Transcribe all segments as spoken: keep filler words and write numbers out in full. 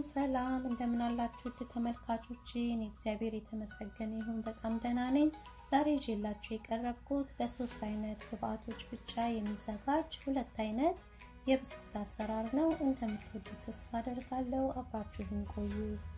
ሰላም እንደምን አላችሁ ተመልካቾቼ እኔ እግዚአብሔር የተመሰገነ ይሁን በጣም ደህና ነኝ ዛሬ ይዤላችሁ የቀረብኩት በሶስት አይነት ግብአቶች ብቻ የሚዘጋጅ ሁለት አይነት የብስኩት አሰራር ነው እንደምትወዱት ተስፋ አደርጋለሁ አብራችሁን ቆዩ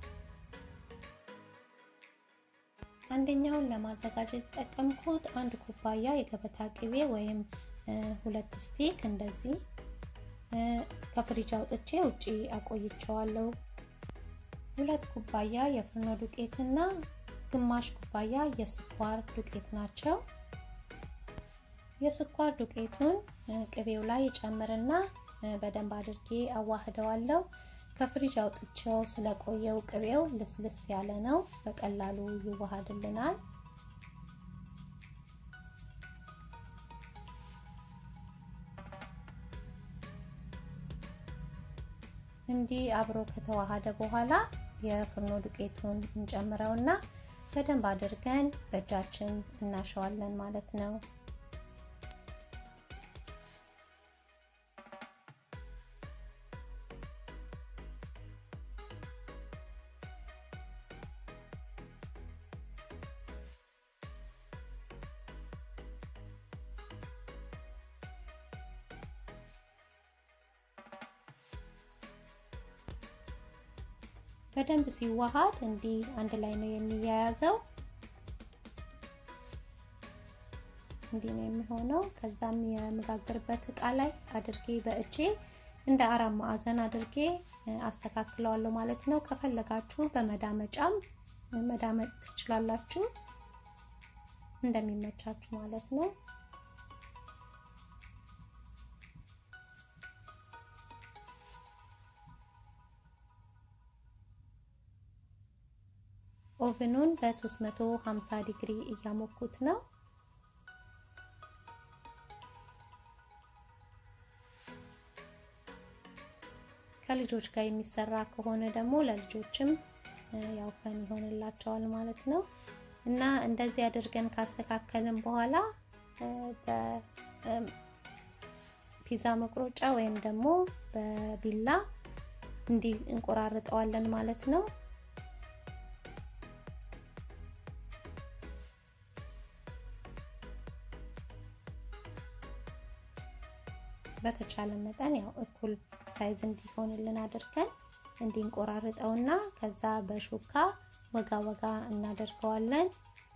አንደኛውን ለማዘጋጀት ተጠቀምኩት አንድ ኩባያ የገበታ ቅቤ ወይም ሁለት ስቲክ እንደዚህ ከፍሪጅ አውጥቼ ውጪ አቆይቼዋለሁ ሁለት ኩባያ የፍርኖ ዱቄትና ግማሽ ኩባያ የስኳር ዱቄት ናቸው የስኳር ዱቄቱን ቅቤው ላይ ጨምርና በደንብ አድርጌ አዋህደዋለሁ ከፍሪጅ አውጥቼው ስለቆየው ቅቤው ልስልስ ያለ ነው በቀላሉ ይዋሃድልናል እንዲህ አብሮ ከተዋሃደ በኋላ የፍርኖ ዱቄቱን እንጨምረውና በደንብ አድርገን በእጃችን እናሸዋለን ማለት ነው በደንብ ሲዋሃድ እንዲህ አንድ ላይ ነው የሚያያዘው እንዲህ ነው የሚሆነው ከዛም የምጋግርበት እቃ ላይ አድርጌ በእጄ እንደ አራት ማዕዘን አድርጌ አስተካክለዋለሁ ማለት ነው ከፈለጋችሁ በመዳመጫም መዳመጥ ትችላላችሁ እንደሚመቻችሁ ማለት ነው ኦቨኑን በ350 ዲግሪ እያሞኩት ነው ከልጆች ጋር የሚሰራ ከሆነ ደግሞ ለልጆችም ያው ፈን ይሆንላቸዋል ማለት ነው እና እንደዚህ አድርገን ካስተካከልን በኋላ በፒዛ መቁረጫ ወይም ደግሞ በቢላ እንዲህ እንቆራርጠዋለን ማለት ነው በተቻለ መጠን ያው እኩል ሳይዝ እንዲሆንልን አድርገን እንዲንቆራርጠውና ከዛ በሹካ ወጋ ወጋ እናደርገዋለን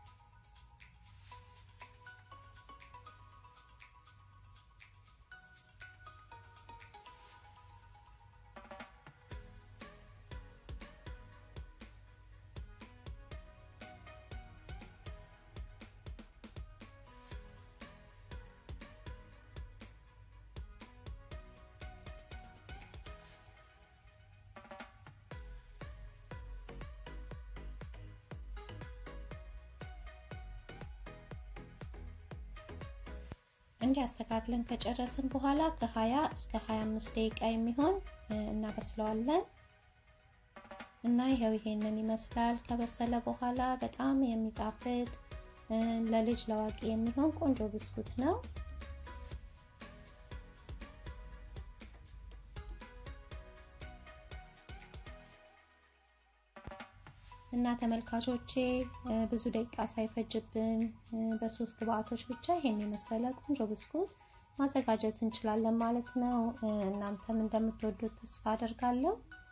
እንዲህ አስተካክለን ከጨረስን በኋላ ከ20 እስከ 25 ደቂቃ የሚሆን እናበስለዋለን እና ይሄው ይሄንን ይመስላል ከበሰለ በኋላ በጣም የሚጣፍጥ ለልጅ ለዋቂ የሚሆን ቆንጆ ብስኩት ነው እና ተመልካቾቼ ብዙ ደቂቃ ሳይፈጅብን በሶስት ግብአቶች ብቻ ይሄን የመሰለ ቆንጆ ብስኩት ማዘጋጀት እንችላለን ማለት ነው እናንተም እንደምትወዱት ተስፋ አደርጋለሁ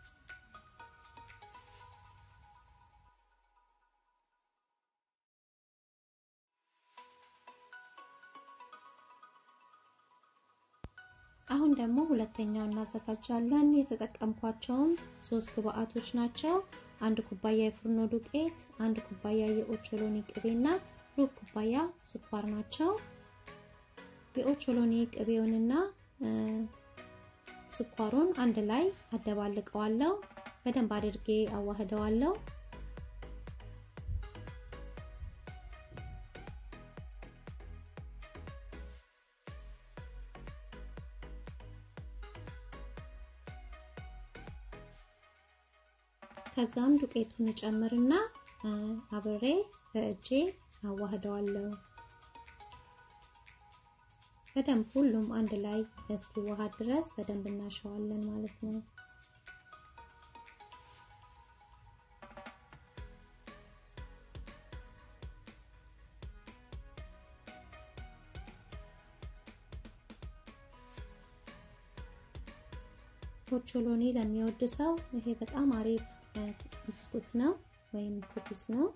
አሁን ደግሞ ሁለተኛውን እናዘጋጃለን የተጠቀምኳቸውን ሶስት ግብአቶች ናቸው አንድ ኩባያ የፍርኖ ዱቄት አንድ ኩባያ የኦቾሎኒ ቅቤና ሩብ ኩባያ ስኳር ናቸው የኦቾሎኒ ቅቤውንና ስኳሩን አንድ ላይ አደባልቀዋለሁ በደንብ አድርጌ አዋህደዋለሁ ከዛም ዱቄቱን ጨምርና አብሬ በእጄ አዋህደዋለሁ በደንብ ሁሉም አንድ ላይ እስኪዋሃድ ድረስ በደንብ እናሸዋለን ማለት ነው ኦቾሎኒ ለሚወድ ሰው ይሄ በጣም አሪፍ ብስኩት ነው ወይም ኩኪስ ነው።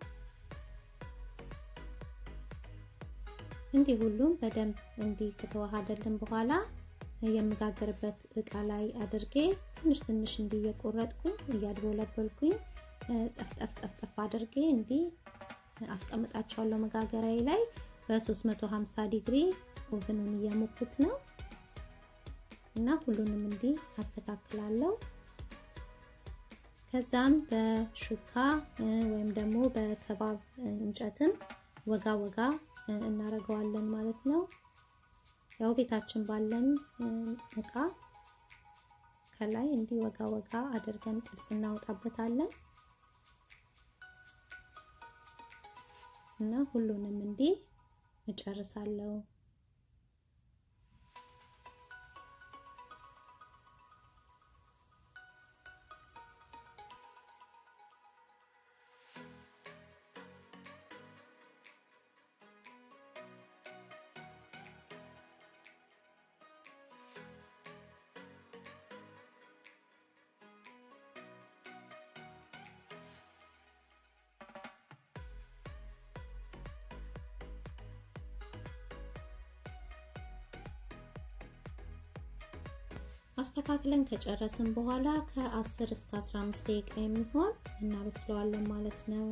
እንዲህ ሁሉም በደንብ እንዲህ ከተዋሃደልን በኋላ የምጋገርበት እቃ ላይ አድርጌ ትንሽ ትንሽ እንዲህ እየቆረጥኩኝ እያድቦለበልኩኝ ጠፍጠፍ ጠፍጠፍ አድርጌ እንዲህ አስቀምጣቸዋለሁ መጋገሪያዬ ላይ በ350 ዲግሪ ኦቨኑን እያሞኩት ነው እና ሁሉንም እንዲህ አስተካክላለሁ። ከዛም በሹካ ወይም ደግሞ በከባብ እንጨትም ወጋ ወጋ እናረጋዋለን ማለት ነው። ያው ቤታችን ባለን እቃ ከላይ እንዲህ ወጋ ወጋ አድርገን ቅርጽ እናወጣበታለን እና ሁሉንም እንዲህ እጨርሳለሁ። አስተካክለን ከጨረስን በኋላ ከ10 እስከ አስራ አምስት ደቂቃ የሚሆን እናበስለዋለን ማለት ነው።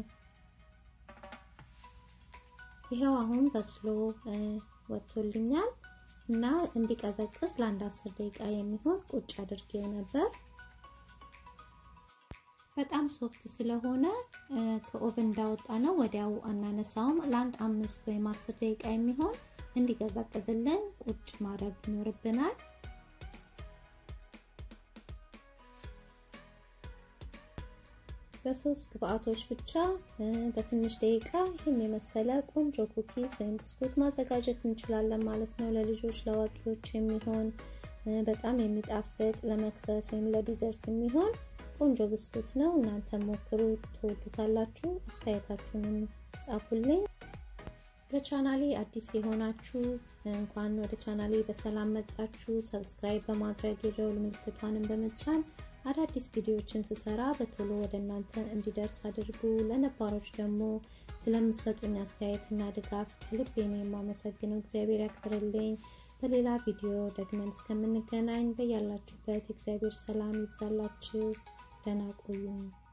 ይሄው አሁን በስሎ ወጥቶልኛል እና እንዲቀዘቅዝ ለአንድ አስር ደቂቃ የሚሆን ቁጭ አድርጌው ነበር። በጣም ሶፍት ስለሆነ ከኦቨን እንዳወጣ ነው ወዲያው አናነሳውም። ለአንድ አምስት ወይም አስር ደቂቃ የሚሆን እንዲቀዘቅዝልን ቁጭ ማድረግ ይኖርብናል። በሶስት ግብአቶች ብቻ በትንሽ ደቂቃ ይሄን የመሰለ ቆንጆ ኩኪስ ወይም ብስኩት ማዘጋጀት እንችላለን ማለት ነው። ለልጆች ለአዋቂዎች የሚሆን በጣም የሚጣፍጥ ለመክሰስ ወይም ለዲዘርት የሚሆን ቆንጆ ብስኩት ነው። እናንተ ሞክሩ፣ ትወዱታላችሁ። አስተያየታችሁን ጻፉልኝ። ለቻናሌ አዲስ የሆናችሁ እንኳን ወደ ቻናሌ በሰላም መጣችሁ። ሰብስክራይብ በማድረግ የደወል ምልክቷን በመጫን አዳዲስ ቪዲዮዎችን ስሰራ በቶሎ ወደ እናንተ እንዲደርስ አድርጉ። ለነባሮች ደግሞ ስለምትሰጡኝ አስተያየትና ድጋፍ ከልቤ ነው የማመሰግነው። እግዚአብሔር ያክብርልኝ። በሌላ ቪዲዮ ደግመን እስከምንገናኝ በያላችሁበት እግዚአብሔር ሰላም ይብዛላችሁ። ደህና ቆዩኝ።